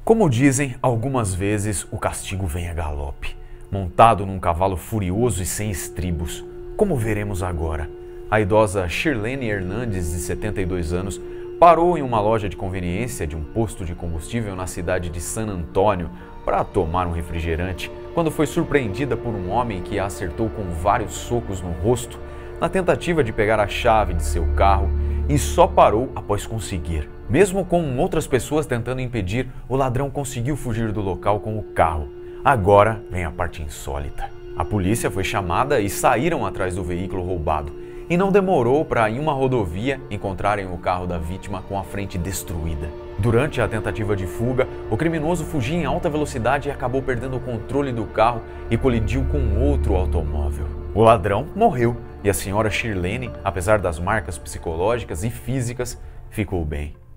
Como dizem, algumas vezes o castigo vem a galope, montado num cavalo furioso e sem estribos, como veremos agora. A idosa Shirlene Hernandes, de 72 anos, parou em uma loja de conveniência de um posto de combustível na cidade de San Antônio para tomar um refrigerante, quando foi surpreendida por um homem que a acertou com vários socos no rosto, na tentativa de pegar a chave de seu carro, e só parou após conseguir. Mesmo com outras pessoas tentando impedir, o ladrão conseguiu fugir do local com o carro. Agora vem a parte insólita. A polícia foi chamada e saíram atrás do veículo roubado. E não demorou para, em uma rodovia, encontrarem o carro da vítima com a frente destruída. Durante a tentativa de fuga, o criminoso fugia em alta velocidade e acabou perdendo o controle do carro e colidiu com outro automóvel. O ladrão morreu e a senhora Shirlene, apesar das marcas psicológicas e físicas, ficou bem.